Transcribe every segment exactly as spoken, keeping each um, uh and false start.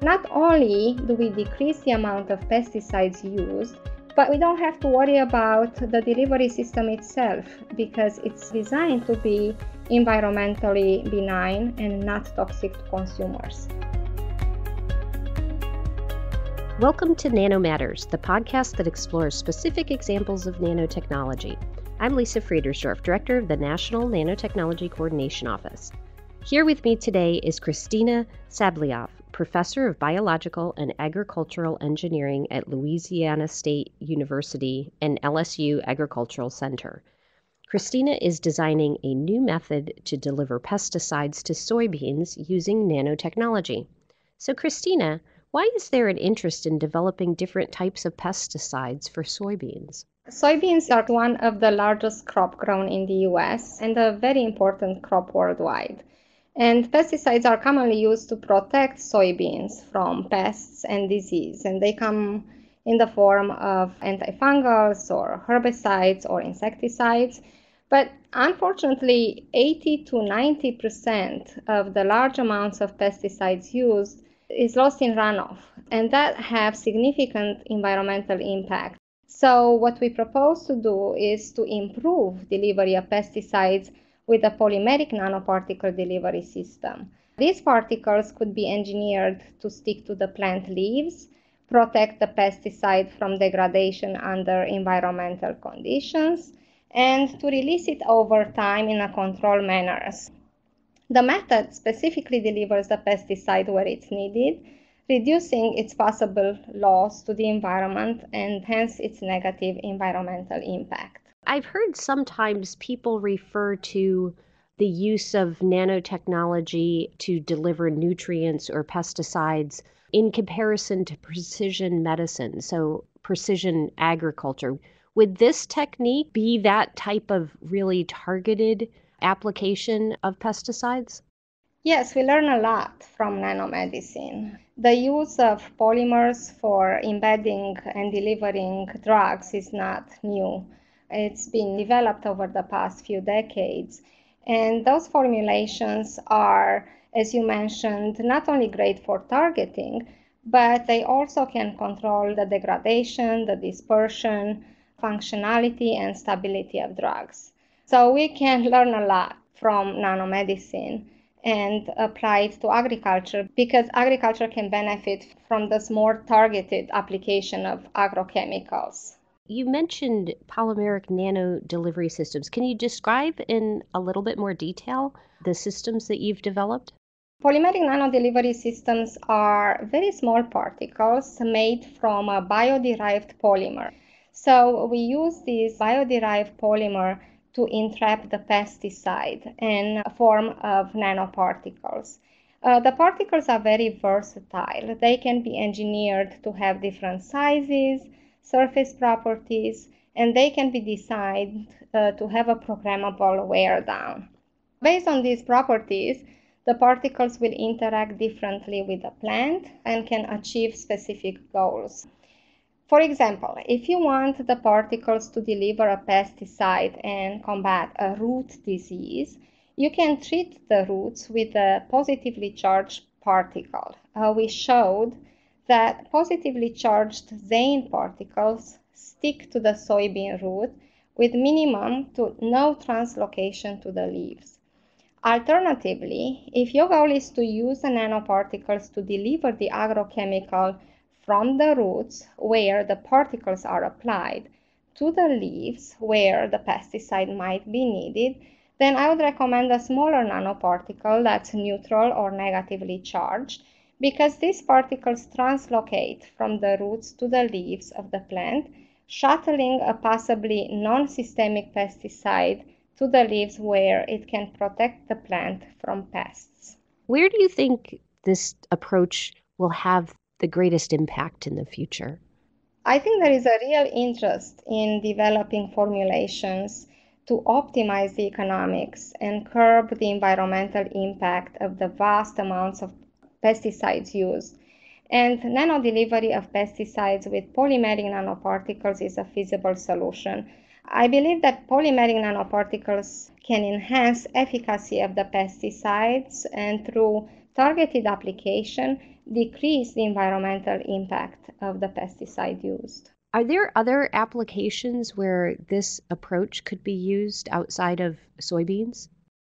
Not only do we decrease the amount of pesticides used, but we don't have to worry about the delivery system itself because it's designed to be environmentally benign and not toxic to consumers. Welcome to Nano Matters, the podcast that explores specific examples of nanotechnology. I'm Lisa Friedersdorf, Director of the National Nanotechnology Coordination Office. Here with me today is Kristina Sablyov, Professor of Biological and Agricultural Engineering at Louisiana State University and L S U Agricultural Center. Kristina is designing a new method to deliver pesticides to soybeans using nanotechnology. So Kristina, why is there an interest in developing different types of pesticides for soybeans? Soybeans are one of the largest crop grown in the U S and a very important crop worldwide. And pesticides are commonly used to protect soybeans from pests and disease, and they come in the form of antifungals or herbicides or insecticides. But unfortunately, eighty to ninety percent of the large amounts of pesticides used is lost in runoff, and that have significant environmental impact. So what we propose to do is to improve delivery of pesticides with a polymeric nanoparticle delivery system. These particles could be engineered to stick to the plant leaves, protect the pesticide from degradation under environmental conditions, and to release it over time in a controlled manner. The method specifically delivers the pesticide where it's needed, reducing its possible loss to the environment and hence its negative environmental impact. I've heard sometimes people refer to the use of nanotechnology to deliver nutrients or pesticides in comparison to precision medicine, so precision agriculture. Would this technique be that type of really targeted application of pesticides? Yes, we learn a lot from nanomedicine. The use of polymers for embedding and delivering drugs is not new. It's been developed over the past few decades. And those formulations are, as you mentioned, not only great for targeting, but they also can control the degradation, the dispersion, functionality, and stability of drugs. So we can learn a lot from nanomedicine and apply it to agriculture because agriculture can benefit from this more targeted application of agrochemicals. You mentioned polymeric nano delivery systems. Can you describe in a little bit more detail the systems that you've developed? Polymeric nano delivery systems are very small particles made from a bio-derived polymer. So we use this bio-derived polymer to entrap the pesticide in a form of nanoparticles. Uh, the particles are very versatile. They can be engineered to have different sizes, surface properties, and they can be designed uh, to have a programmable wear down. Based on these properties, the particles will interact differently with the plant and can achieve specific goals. For example, if you want the particles to deliver a pesticide and combat a root disease, you can treat the roots with a positively charged particle. Uh, we showed that positively charged Zane particles stick to the soybean root with minimum to no translocation to the leaves. Alternatively, if your goal is to use the nanoparticles to deliver the agrochemical from the roots where the particles are applied to the leaves where the pesticide might be needed, then I would recommend a smaller nanoparticle that's neutral or negatively charged, because these particles translocate from the roots to the leaves of the plant, shuttling a possibly non-systemic pesticide to the leaves where it can protect the plant from pests. Where do you think this approach will have the greatest impact in the future? I think there is a real interest in developing formulations to optimize the economics and curb the environmental impact of the vast amounts of pesticides used. And nanodelivery of pesticides with polymeric nanoparticles is a feasible solution. I believe that polymeric nanoparticles can enhance efficacy of the pesticides, and through targeted application decrease the environmental impact of the pesticide used. Are there other applications where this approach could be used outside of soybeans?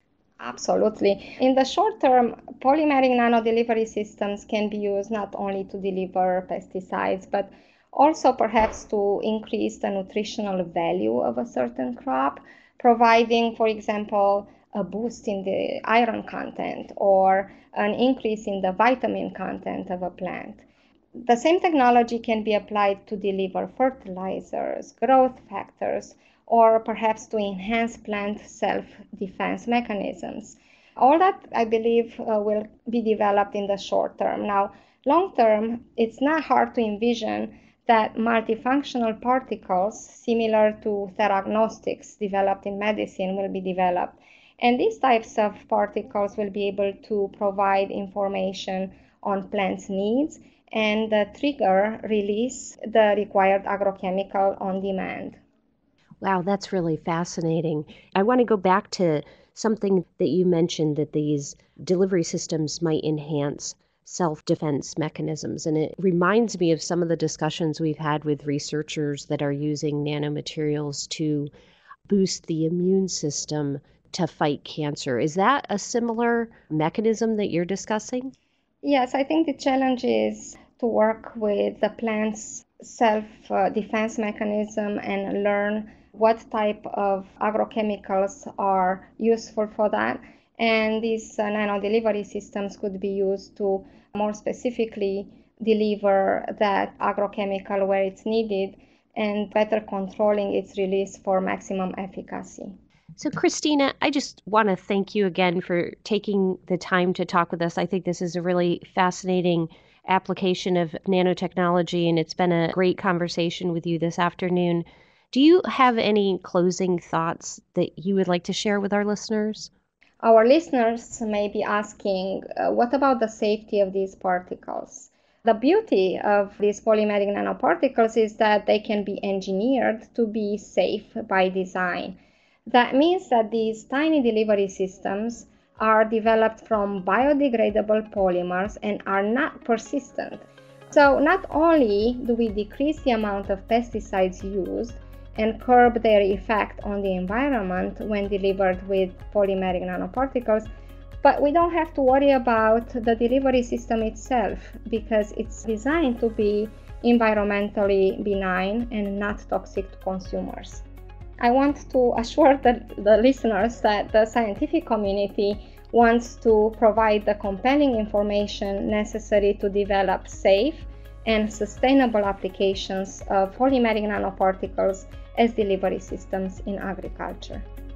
Absolutely. In the short term, polymeric nanodelivery systems can be used not only to deliver pesticides, but also perhaps to increase the nutritional value of a certain crop, providing, for example, a boost in the iron content or an increase in the vitamin content of a plant. The same technology can be applied to deliver fertilizers, growth factors, or perhaps to enhance plant self-defense mechanisms. All that, I believe, uh, will be developed in the short term. Now, long term, it's not hard to envision that multifunctional particles similar to theragnostics developed in medicine will be developed. And these types of particles will be able to provide information on plants' needs and uh, trigger release the required agrochemical on demand. Wow, that's really fascinating. I want to go back to something that you mentioned, that these delivery systems might enhance self-defense mechanisms. And it reminds me of some of the discussions we've had with researchers that are using nanomaterials to boost the immune system to fight cancer. Is that a similar mechanism that you're discussing? Yes, I think the challenge is to work with the plant's self-defense mechanism and learn what type of agrochemicals are useful for that. And these uh, nanodelivery systems could be used to more specifically deliver that agrochemical where it's needed and better controlling its release for maximum efficacy. So, Christina, I just want to thank you again for taking the time to talk with us. I think this is a really fascinating application of nanotechnology, and it's been a great conversation with you this afternoon. Do you have any closing thoughts that you would like to share with our listeners? Our listeners may be asking, uh, what about the safety of these particles? The beauty of these polymeric nanoparticles is that they can be engineered to be safe by design. That means that these tiny delivery systems are developed from biodegradable polymers and are not persistent. So not only do we decrease the amount of pesticides used and curb their effect on the environment when delivered with polymeric nanoparticles, but we don't have to worry about the delivery system itself because it's designed to be environmentally benign and not toxic to consumers. I want to assure the, the listeners that the scientific community wants to provide the compelling information necessary to develop safe and sustainable applications of polymeric nanoparticles as delivery systems in agriculture.